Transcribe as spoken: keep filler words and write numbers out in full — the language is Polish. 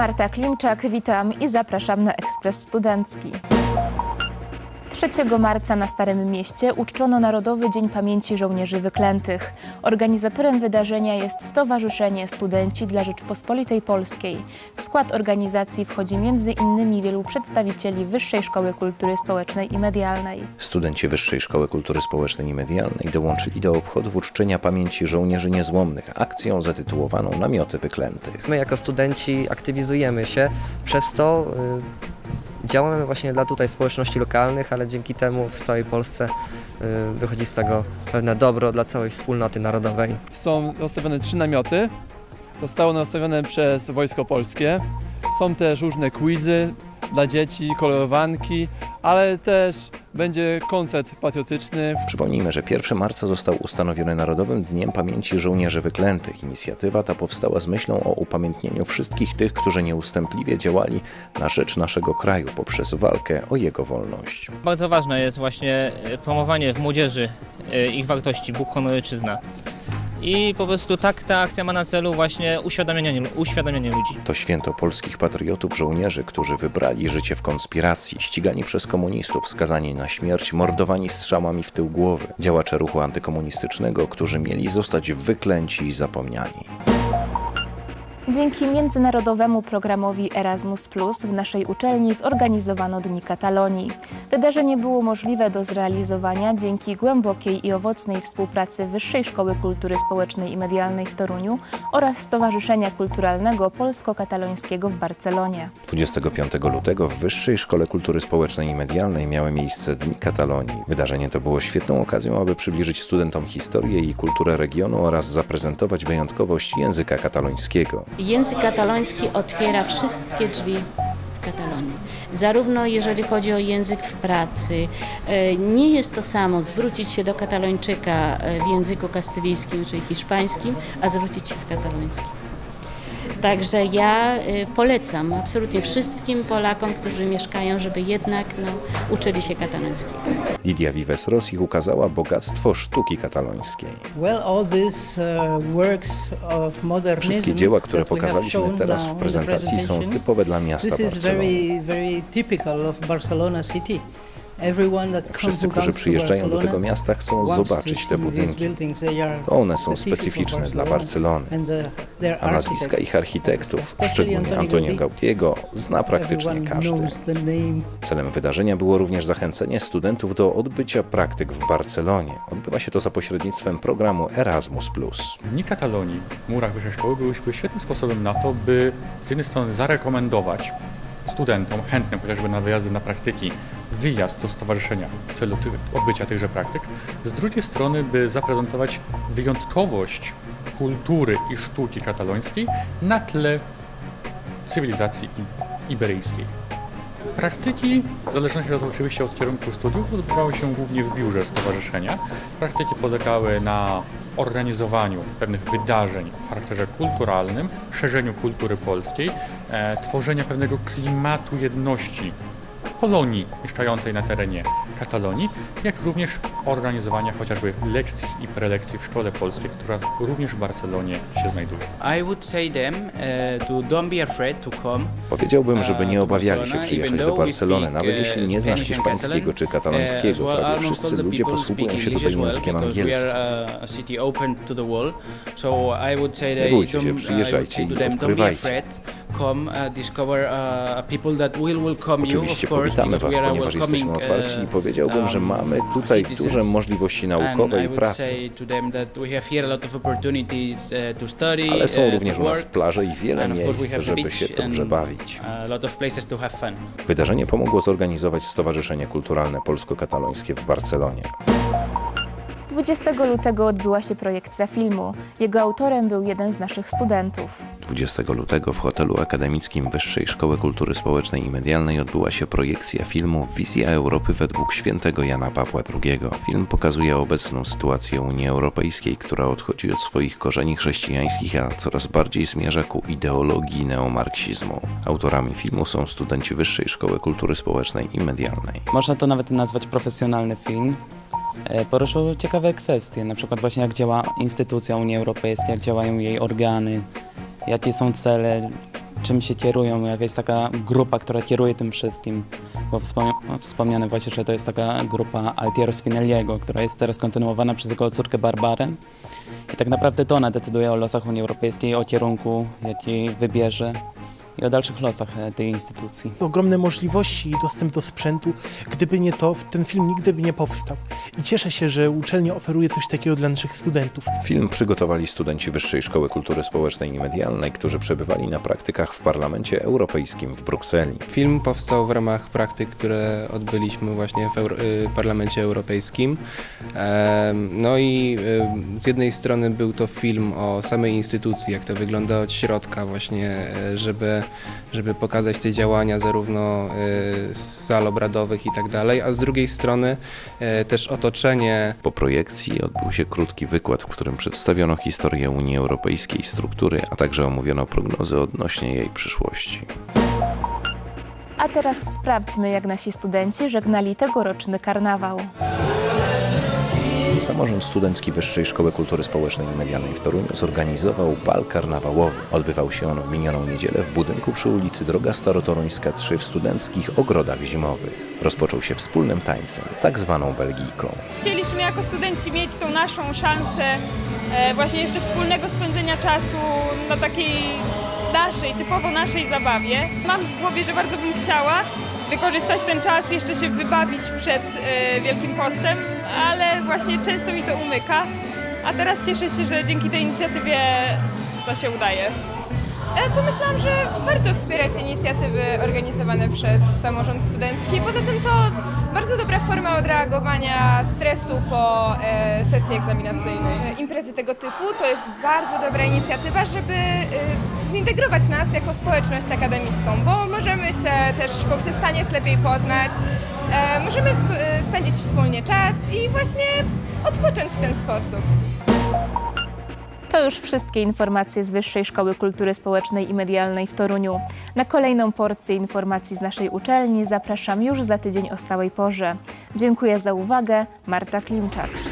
Marta Klimczak, witam i zapraszam na Ekspres Studencki. trzeciego marca na Starym Mieście uczczono Narodowy Dzień Pamięci Żołnierzy Wyklętych. Organizatorem wydarzenia jest Stowarzyszenie Studenci dla Rzeczypospolitej Polskiej. W skład organizacji wchodzi między innymi wielu przedstawicieli Wyższej Szkoły Kultury Społecznej i Medialnej. Studenci Wyższej Szkoły Kultury Społecznej i Medialnej dołączyli do obchodów uczczenia pamięci żołnierzy niezłomnych akcją zatytułowaną Namioty Wyklętych. My jako studenci aktywizujemy się, przez to y, działamy właśnie dla tutaj społeczności lokalnych, ale dzięki temu w całej Polsce y, wychodzi z tego pewne dobro dla całej wspólnoty narodowej. Są rozstawione trzy namioty, zostały one rozstawione przez Wojsko Polskie. Są też różne quizy dla dzieci, kolorowanki, ale też będzie koncert patriotyczny. Przypomnijmy, że pierwszego marca został ustanowiony Narodowym Dniem Pamięci Żołnierzy Wyklętych. Inicjatywa ta powstała z myślą o upamiętnieniu wszystkich tych, którzy nieustępliwie działali na rzecz naszego kraju poprzez walkę o jego wolność. Bardzo ważne jest właśnie promowanie w młodzieży ich wartości Bóg, honor, ojczyzna. I po prostu tak ta akcja ma na celu właśnie uświadamianie, uświadamianie ludzi. To święto polskich patriotów żołnierzy, którzy wybrali życie w konspiracji, ścigani przez komunistów, skazani na śmierć, mordowani strzałami w tył głowy. Działacze ruchu antykomunistycznego, którzy mieli zostać wyklęci i zapomniani. Dzięki międzynarodowemu programowi Erasmus plus w naszej uczelni zorganizowano Dni Katalonii. Wydarzenie było możliwe do zrealizowania dzięki głębokiej i owocnej współpracy Wyższej Szkoły Kultury Społecznej i Medialnej w Toruniu oraz Stowarzyszenia Kulturalnego Polsko-Katalońskiego w Barcelonie. dwudziestego piątego lutego w Wyższej Szkole Kultury Społecznej i Medialnej miały miejsce Dni Katalonii. Wydarzenie to było świetną okazją, aby przybliżyć studentom historię i kulturę regionu oraz zaprezentować wyjątkowość języka katalońskiego. Język kataloński otwiera wszystkie drzwi w Katalonii. Zarówno jeżeli chodzi o język w pracy, nie jest to samo zwrócić się do katalończyka w języku kastylijskim czy hiszpańskim, a zwrócić się w katalońskim. Także ja polecam absolutnie wszystkim Polakom, którzy mieszkają, żeby jednak no, uczyli się katalońskiego. Lidia Vives Rosich ukazała bogactwo sztuki katalońskiej. Wszystkie dzieła, które pokazaliśmy teraz w prezentacji, są typowe dla miasta Barcelony. Wszyscy, którzy przyjeżdżają do tego miasta, chcą zobaczyć te budynki. To one są specyficzne dla Barcelony, a nazwiska ich architektów, szczególnie Antonio Gaudiego, zna praktycznie każdy. Celem wydarzenia było również zachęcenie studentów do odbycia praktyk w Barcelonie. Odbywa się to za pośrednictwem programu Erasmus plus. Dni Katalonii w murach Wyższej Szkoły były świetnym sposobem na to, by z jednej strony zarekomendować studentom chętnym chociażby na wyjazdy na praktyki wyjazd do stowarzyszenia w celu tych, odbycia tychże praktyk, z drugiej strony by zaprezentować wyjątkowość kultury i sztuki katalońskiej na tle cywilizacji iberyjskiej. Praktyki, w zależności od, oczywiście od kierunku studiów, odbywały się głównie w biurze stowarzyszenia. Praktyki polegały na organizowaniu pewnych wydarzeń o charakterze kulturalnym, szerzeniu kultury polskiej, e, tworzenia pewnego klimatu jedności Polonii mieszkającej na terenie Katalonii, jak również organizowania chociażby lekcji i prelekcji w Szkole Polskiej, która również w Barcelonie się znajduje. I would say them uh, to don't be afraid to come. Powiedziałbym, żeby nie obawiali się przyjechać do Barcelony, nawet jeśli nie znasz hiszpańskiego czy katalońskiego. Prawie wszyscy ludzie posługują się tutaj językiem angielskim. Nie bójcie się, przyjeżdżajcie i odkrywajcie. Oczywiście powitamy Was, ponieważ jesteśmy otwarci i powiedziałbym, że mamy tutaj duże możliwości naukowe i pracy. Ale są również u nas plaże i wiele miejsc, żeby się dobrze bawić. Wydarzenie pomogło zorganizować Stowarzyszenie Kulturalne Polsko-Katalońskie w Barcelonie. dwudziestego lutego odbyła się projekcja filmu. Jego autorem był jeden z naszych studentów. dwudziestego lutego w hotelu akademickim Wyższej Szkoły Kultury Społecznej i Medialnej odbyła się projekcja filmu Wizja Europy według świętego Jana Pawła drugiego. Film pokazuje obecną sytuację Unii Europejskiej, która odchodzi od swoich korzeni chrześcijańskich, a coraz bardziej zmierza ku ideologii neomarksizmu. Autorami filmu są studenci Wyższej Szkoły Kultury Społecznej i Medialnej. Można to nawet nazwać profesjonalny film. Poruszył ciekawe kwestie, na przykład właśnie jak działa instytucja Unii Europejskiej, jak działają jej organy, jakie są cele czym się kierują, jakaś taka grupa, która kieruje tym wszystkim. Bo wspom wspomniane właśnie, że to jest taka grupa Altiero Spinelliego, która jest teraz kontynuowana przez jego córkę Barbarę. I tak naprawdę to ona decyduje o losach Unii Europejskiej, o kierunku, jaki wybierze i o dalszych losach tej instytucji. Ogromne możliwości i dostęp do sprzętu, gdyby nie to, ten film nigdy by nie powstał. I cieszę się, że uczelnia oferuje coś takiego dla naszych studentów. Film przygotowali studenci Wyższej Szkoły Kultury Społecznej i Medialnej, którzy przebywali na praktykach w Parlamencie Europejskim w Brukseli. Film powstał w ramach praktyk, które odbyliśmy właśnie w Euro Parlamencie Europejskim. No i z jednej strony był to film o samej instytucji, jak to wygląda od środka właśnie, żeby żeby pokazać te działania zarówno z sal obradowych i tak dalej, a z drugiej strony też otoczenie. Po projekcji odbył się krótki wykład, w którym przedstawiono historię Unii Europejskiej, struktury, a także omówiono prognozy odnośnie jej przyszłości. A teraz sprawdźmy, jak nasi studenci żegnali tegoroczny karnawał. Samorząd Studencki Wyższej Szkoły Kultury Społecznej i Medialnej w Toruniu zorganizował bal karnawałowy. Odbywał się on w minioną niedzielę w budynku przy ulicy Droga Starotoruńska trzy w studenckich ogrodach zimowych. Rozpoczął się wspólnym tańcem, tak zwaną belgijką. Chcieliśmy jako studenci mieć tą naszą szansę e, właśnie jeszcze wspólnego spędzenia czasu na takiej naszej, typowo naszej zabawie. Mam w głowie, że bardzo bym chciała wykorzystać ten czas, jeszcze się wybawić przed e, Wielkim Postem, ale właśnie często mi to umyka, a teraz cieszę się, że dzięki tej inicjatywie to się udaje. Pomyślałam, że warto wspierać inicjatywy organizowane przez samorząd studencki. Poza tym to bardzo dobra forma odreagowania stresu po e, sesji egzaminacyjnej. Imprezy tego typu to jest bardzo dobra inicjatywa, żeby e, zintegrować nas jako społeczność akademicką, bo możemy się też poprzez taniec lepiej poznać, e, możemy spędzić wspólnie czas i właśnie odpocząć w ten sposób. To już wszystkie informacje z Wyższej Szkoły Kultury Społecznej i Medialnej w Toruniu. Na kolejną porcję informacji z naszej uczelni zapraszam już za tydzień o stałej porze. Dziękuję za uwagę. Marta Klimczak.